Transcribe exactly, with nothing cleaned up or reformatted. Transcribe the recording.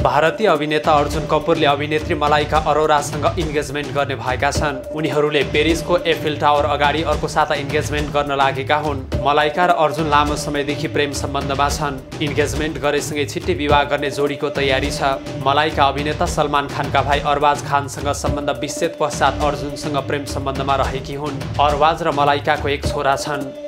भारतीय अभिनेता अर्जुन कपूरले अभिनेत्री मलाइका अरोरासँग इन्गेजमेन्ट गर्ने भएका छन्। उनीहरूले पेरिसको एफिल टावर अगाडि अर्को साता इन्गेजमेन्ट गर्न लागेका हुन्। मलाइका र अर्जुन लामो समयदेखि प्रेम सम्बन्धमा छन्। इन्गेजमेन्ट गरेसँगै छिट्टै विवाह गर्ने जोडीको तयारी छ। मलाइका अभिनेता सलमान खानका भाइ अरबाज खानसँग सम्बन्ध विच्छेद पश्चात अर्जुनसँग प्रेम सम्बन्धमा रहेकी हुन्। अरबाज र मलाइकाको एक छोरा छन्।